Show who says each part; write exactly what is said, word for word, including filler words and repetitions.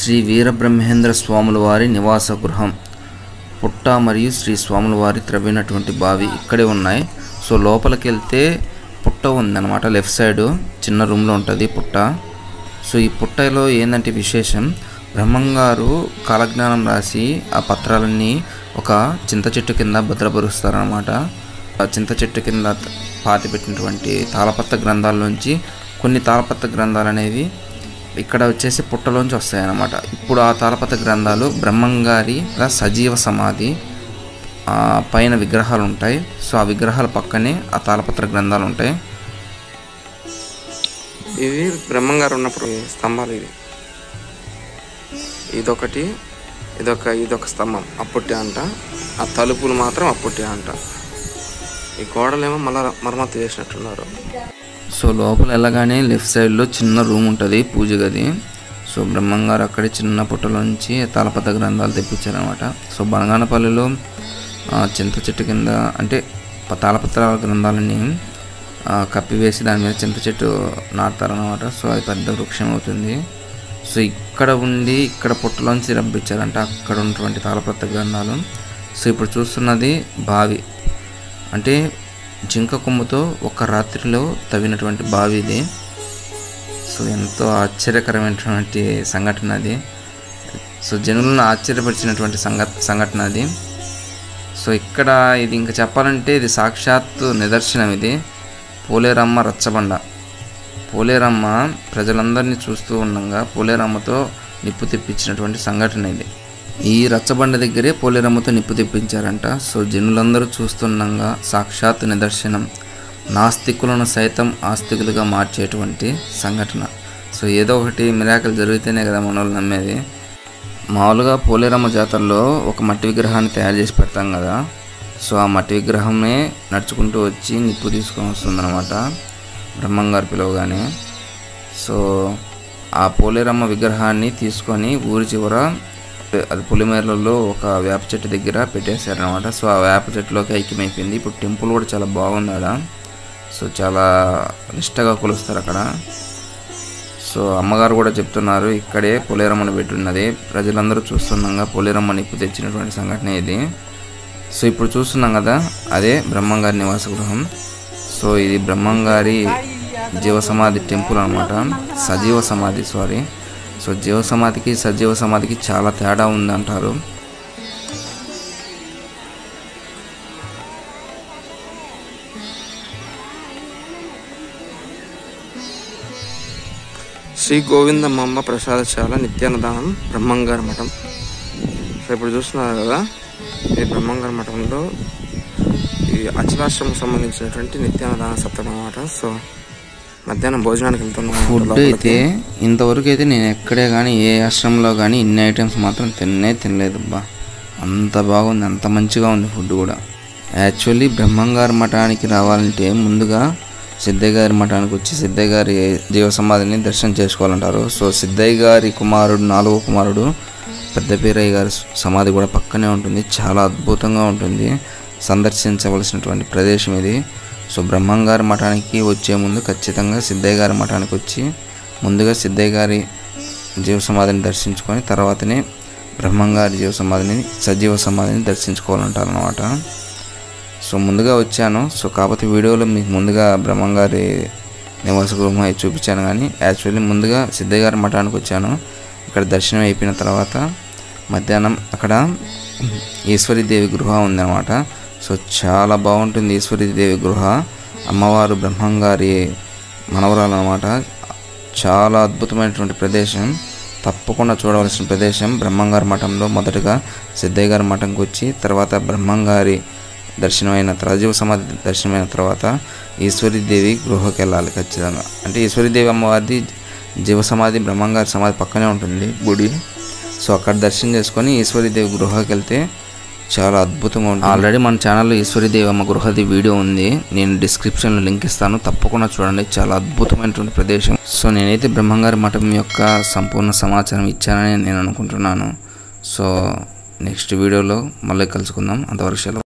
Speaker 1: శ్రీ వీరబ్రహ్మేంద్ర స్వాముల వారి నివాస గృహం పుట్ట మరియు శ్రీ స్వాముల వారి త్రవ్వినటువంటి బావి ఇక్కడే ఉన్నాయి. సో లోపలికి వెళ్తే పుట్ట ఉందన్నమాట. లెఫ్ట్ సైడ్ చిన్న రూమ్లో ఉంటుంది పుట్ట. సో ఈ పుట్టలో ఏంటంటే విశేషం, బ్రహ్మంగారు కాలజ్ఞానం రాసి ఆ పత్రాలన్నీ ఒక చింత చెట్టు కింద భద్రపరుస్తారనమాట. ఆ చింత చెట్టు కింద పాతి పెట్టినటువంటి తాళపత్ర గ్రంథాల్లోంచి కొన్ని తాళపత్ర గ్రంథాలు అనేవి ఇక్కడ వచ్చేసి పుట్టలోంచి వస్తాయన్నమాట. ఇప్పుడు ఆ తాళపత్ర గ్రంథాలు బ్రహ్మంగారి సజీవ సమాధి పైన విగ్రహాలు ఉంటాయి. సో ఆ విగ్రహాల పక్కనే ఆ తాళపత్ర గ్రంథాలు ఉంటాయి. ఇవి బ్రహ్మంగారు ఉన్నప్పుడు స్తంభాలు. ఇవి ఇదొకటి, ఇదొక ఇదొక స్తంభం అప్పుట్టే అంట. ఆ తలుపులు మాత్రం అప్పుట్టే అంట. ఈ గోడలేమో మళ్ళా మరమ్మతు చేసినట్టున్నారు. సో లోపల వెళ్ళగానే లెఫ్ట్ సైడ్లో చిన్న రూమ్ ఉంటుంది, పూజ గది. సో బ్రహ్మంగారు అక్కడే చిన్న పుట్టలోంచి తాళపత్ర గ్రంథాలు తెప్పించారనమాట. సో బనగానపల్లిలో చింత చెట్టు కింద అంటే తాళపత్ర గ్రంథాలని కప్పివేసి దాని మీద చింత చెట్టు నాటుతారనమాట. సో అది పెద్ద వృక్షం అవుతుంది. సో ఇక్కడ ఉండి ఇక్కడ పుట్టలోంచి రప్పించారంట అక్కడ ఉన్నటువంటి తాళపత్ర గ్రంథాలు. సో ఇప్పుడు చూస్తున్నది బావి, అంటే జింక కొమ్ముతో ఒక రాత్రిలో తవ్వినటువంటి బావి ఇది. సో ఎంతో ఆశ్చర్యకరమైనటువంటి సంఘటన అది. సో జనులను ఆశ్చర్యపరిచినటువంటి సంఘ సంఘటన అది. సో ఇక్కడ ఇది ఇంకా చెప్పాలంటే ఇది సాక్షాత్ నిదర్శనం. ఇది పోలేరమ్మ రచ్చబండ. పోలేరమ్మ ప్రజలందరినీ చూస్తూ ఉండగా పోలేరమ్మతో నిప్పు తెప్పించినటువంటి సంఘటన ఇది. ఈ రచ్చబండ దగ్గరే పోలేరమ్మతో నిప్పు తెప్పించారంట. సో జనులందరూ చూస్తుండగా సాక్షాత్ నిదర్శనం, నాస్తికులను సైతం ఆస్తికులుగా మార్చేటువంటి సంఘటన. సో ఏదో ఒకటి మిరాకిల్ జరిగితేనే కదా మన వాళ్ళు నమ్మేది. మామూలుగా పోలేరమ్మ జాతరలో ఒక మట్టి విగ్రహాన్ని తయారు చేసి పెడతాం కదా. సో ఆ మట్టి విగ్రహమే నడుచుకుంటూ వచ్చి నిప్పు తీసుకొని వస్తుందన్నమాట బ్రహ్మంగారు పిలవగానే. సో ఆ పోలేరమ్మ విగ్రహాన్ని తీసుకొని ఊరి చివర అది పులిమేరలలో ఒక వేప చెట్టు దగ్గర పెట్టేశారనమాట. సో ఆ వేప చెట్టులోకి ఐక్యమైపోయింది. ఇప్పుడు టెంపుల్ కూడా చాలా బాగుంది ఆడ. సో చాలా నిష్టగా కొలుస్తారు అక్కడ. సో అమ్మగారు కూడా చెప్తున్నారు ఇక్కడే పోలేరమ్మను పెట్టున్నది. ప్రజలందరూ చూస్తున్నాగా పోలేరమ్మ నిప్పు తెచ్చినటువంటి సంఘటన ఇది. సో ఇప్పుడు చూస్తున్నాం కదా అదే బ్రహ్మంగారి నివాస గృహం. సో ఇది బ్రహ్మంగారి జీవ సమాధి టెంపుల్ అనమాట. సజీవ సమాధి సారీ సో జీవ సమాధికి సజీవ సమాధికి చాలా తేడా ఉందంటారు. శ్రీ గోవిందమ్మ ప్రసాదశాల నిత్యాన్నదానం బ్రహ్మంగారి మఠం. సో ఇప్పుడు చూస్తున్నారు కదా ఈ బ్రహ్మంగారి మఠంలో ఈ అచలాశ్రమం సంబంధించినటువంటి నిత్యాన్నదాన సత్రం అన్నమాట. సో మధ్యాహ్నం భోజనానికి వెళ్తున్నాం. ఫుడ్ అయితే ఇంతవరకు అయితే నేను ఎక్కడే కానీ ఏ ఆశ్రమంలో కానీ ఇన్ని ఐటమ్స్ మాత్రం తిన్నే తినలేదు. అబ్బా అంత బాగుంది, అంత మంచిగా ఉంది ఫుడ్ కూడా. యాక్చువల్లీ బ్రహ్మంగారి మఠానికి రావాలంటే ముందుగా సిద్ధయ్య గారి మఠానికి వచ్చి సిద్ధయ్య గారి జీవ సమాధిని దర్శనం చేసుకోవాలంటారు. సో సిద్ధయ్య గారి కుమారుడు నాలుగో కుమారుడు పెద్ద పేరయ్య గారి సమాధి కూడా పక్కనే ఉంటుంది. చాలా అద్భుతంగా ఉంటుంది, సందర్శించవలసినటువంటి ప్రదేశం ఇది. సో బ్రహ్మంగారి మఠానికి వచ్చే ముందు ఖచ్చితంగా సిద్ధయ్య గారి మఠానికి వచ్చి ముందుగా సిద్ధయ్య గారి జీవ సమాధిని దర్శించుకొని తర్వాతనే బ్రహ్మంగారి జీవ సమాధిని సజీవ సమాధిని దర్శించుకోవాలంటారనమాట. సో ముందుగా వచ్చాను. సో కాకపోతే వీడియోలో మీకు ముందుగా బ్రహ్మంగారి నివాస గృహం అయి చూపించాను, కానీ యాక్చువల్లీ ముందుగా సిద్ధయ్య గారి మఠానికి వచ్చాను. ఇక్కడ దర్శనం అయిపోయిన తర్వాత మధ్యాహ్నం అక్కడ ఈశ్వరీదేవి గృహ ఉందన్నమాట. సో చాలా బాగుంటుంది ఈశ్వరీదేవి గృహ. అమ్మవారు బ్రహ్మంగారి మనవరాలు అన్నమాట. చాలా అద్భుతమైనటువంటి ప్రదేశం, తప్పకుండా చూడవలసిన ప్రదేశం. బ్రహ్మంగారి మఠంలో మొదటగా సిద్ధయ్య గారి మఠంకి వచ్చి తర్వాత బ్రహ్మంగారి దర్శనమైన రాజీవ సమాధి దర్శనమైన తర్వాత ఈశ్వరీదేవి గృహకి వెళ్ళాలి ఖచ్చితంగా. అంటే ఈశ్వరీదేవి అమ్మవారిది జీవ సమాధి బ్రహ్మంగారి సమాధి పక్కనే ఉంటుంది గుడి. సో అక్కడ దర్శనం చేసుకొని ఈశ్వరీదేవి గృహకి వెళ్తే చాలా అద్భుతంగా ఉంటుంది. ఆల్రెడీ మన ఛానల్లో ఈశ్వరీదేవి అమ్మ గృహది వీడియో ఉంది, నేను డిస్క్రిప్షన్లో లింక్ ఇస్తాను, తప్పకుండా చూడండి. చాలా అద్భుతమైనటువంటి ప్రదేశం. సో నేనైతే బ్రహ్మంగారి మఠం యొక్క సంపూర్ణ సమాచారం ఇచ్చానని నేను అనుకుంటున్నాను. సో నెక్స్ట్ వీడియోలో మళ్ళీ కలుసుకుందాం. అంతవరకు సెలవు.